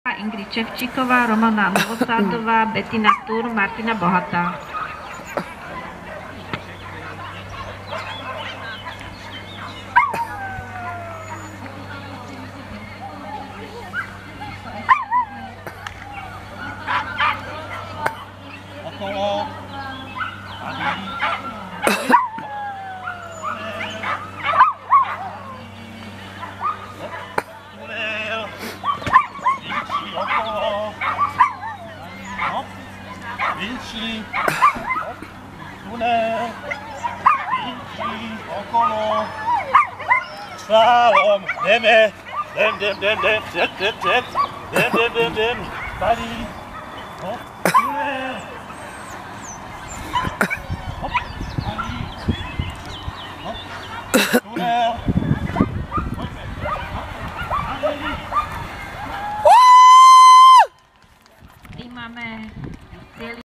Ingrid Čevčíková, Romana Novosádová, Bettina Tur, Martina Bohatá. Okolo. Okolo. Hop. Vinci. Hop. Tunel. Vinci. Okolo. Slalom. Jdeme. Jdem. Jet. Jdem. Tady. Hop. Tunel. Hop. Tady. Hop. Tunel. Pojďme. Tady. Máme